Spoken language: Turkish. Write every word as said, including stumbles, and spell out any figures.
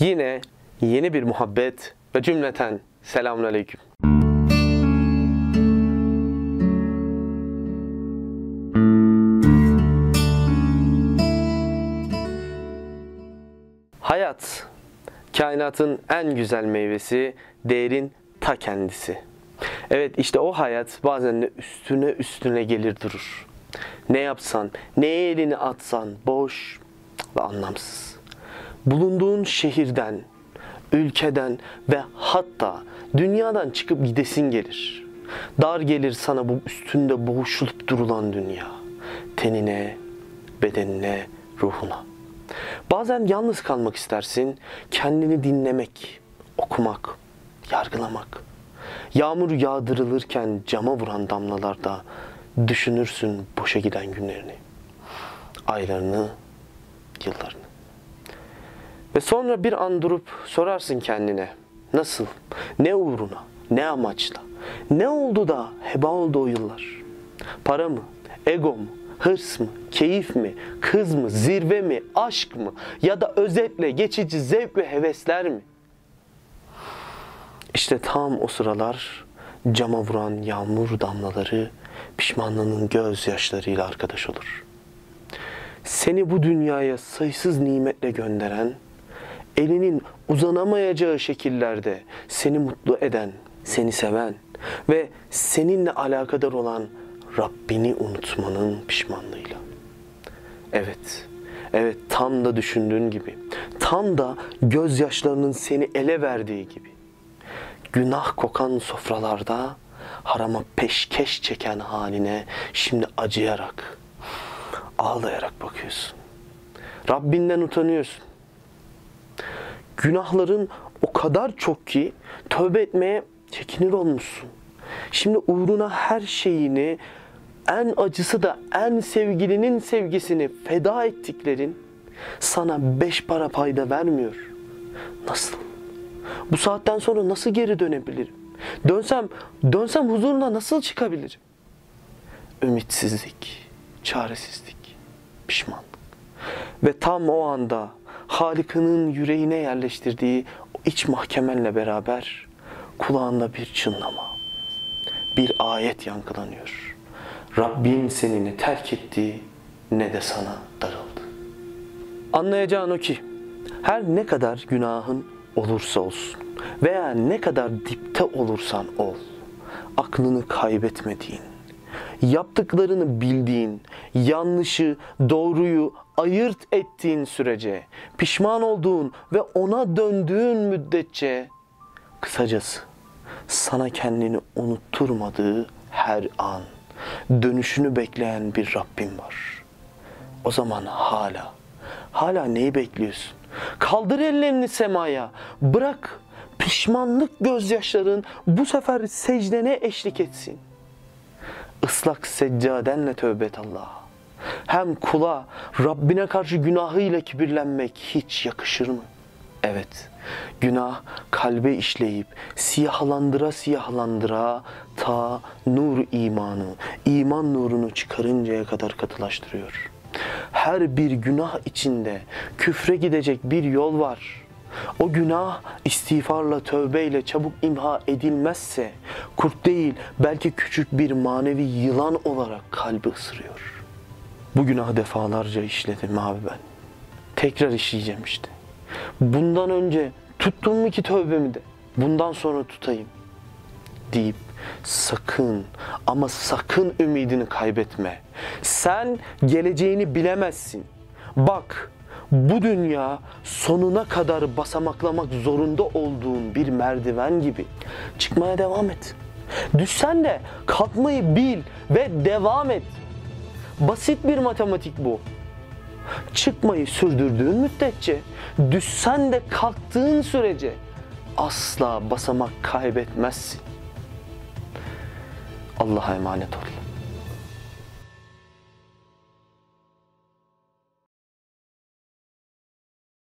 Yine yeni bir muhabbet ve cümleten selamünaleyküm. Hayat, kainatın en güzel meyvesi, değerin ta kendisi. Evet, işte o hayat bazen de üstüne üstüne gelir durur. Ne yapsan, neye elini atsan boş ve anlamsız. Bulunduğun şehirden, ülkeden ve hatta dünyadan çıkıp gidesin gelir. Dar gelir sana bu üstünde boğuşulup durulan dünya. Tenine, bedenine, ruhuna. Bazen yalnız kalmak istersin, kendini dinlemek, okumak, yargılamak. Yağmur yağdırılırken cama vuran damlalarda düşünürsün boşa giden günlerini, aylarını, yıllarını. Ve sonra bir an durup sorarsın kendine, nasıl, ne uğruna, ne amaçla, ne oldu da heba oldu o yıllar? Para mı, ego mu, hırs mı, keyif mi, kız mı, zirve mi, aşk mı ya da özetle geçici zevk ve hevesler mi? İşte tam o sıralar cama vuran yağmur damlaları pişmanlığının gözyaşlarıyla arkadaş olur. Seni bu dünyaya sayısız nimetle gönderen, elinin uzanamayacağı şekillerde seni mutlu eden, seni seven ve seninle alakadar olan Rabbini unutmanın pişmanlığıyla. Evet, evet tam da düşündüğün gibi, tam da gözyaşlarının seni ele verdiği gibi. Günah kokan sofralarda harama peşkeş çeken haline şimdi acıyarak, ağlayarak bakıyorsun. Rabbinden utanıyorsun. Günahların o kadar çok ki tövbe etmeye çekinir olmuşsun. Şimdi uğruna her şeyini, en acısı da en sevgilinin sevgisini feda ettiklerin sana beş para fayda vermiyor. Nasıl? Bu saatten sonra nasıl geri dönebilirim? Dönsem, dönsem huzuruna nasıl çıkabilirim? Ümitsizlik, çaresizlik, pişmanlık. Ve tam o anda Halık'ının yüreğine yerleştirdiği o iç mahkemenle beraber kulağında bir çınlama, bir ayet yankılanıyor. Rabbin seni ne terk etti ne de sana darıldı. Anlayacağın o ki her ne kadar günahın olursa olsun veya ne kadar dipte olursan ol, aklını kaybetmediğin, yaptıklarını bildiğin, yanlışı, doğruyu ayırt ettiğin sürece, pişman olduğun ve ona döndüğün müddetçe, kısacası sana kendini unutturmadığı her an dönüşünü bekleyen bir Rabbim var. O zaman hala, hala neyi bekliyorsun? Kaldır ellerini semaya, bırak pişmanlık gözyaşların bu sefer secdene eşlik etsin. Islak seccadenle tövbe et Allah'a. Hem kula Rabbine karşı günahıyla kibirlenmek hiç yakışır mı? Evet, günah kalbe işleyip siyahlandıra siyahlandıra ta nur imanı, iman nurunu çıkarıncaya kadar katılaştırıyor. Her bir günah içinde küfre gidecek bir yol var. O günah istiğfarla, tövbeyle çabuk imha edilmezse kurt değil belki küçük bir manevi yılan olarak kalbi ısırıyor. Bu günahı defalarca işledim abi ben. Tekrar işleyeceğim işte. Bundan önce tuttum mu ki tövbemi de bundan sonra tutayım deyip sakın ama sakın ümidini kaybetme. Sen geleceğini bilemezsin. Bak, bu dünya sonuna kadar basamaklamak zorunda olduğun bir merdiven gibi. Çıkmaya devam et. Düşsen de kalkmayı bil ve devam et. Basit bir matematik bu. Çıkmayı sürdürdüğün müddetçe, düşsen de kalktığın sürece asla basamak kaybetmezsin. Allah'a emanet ol.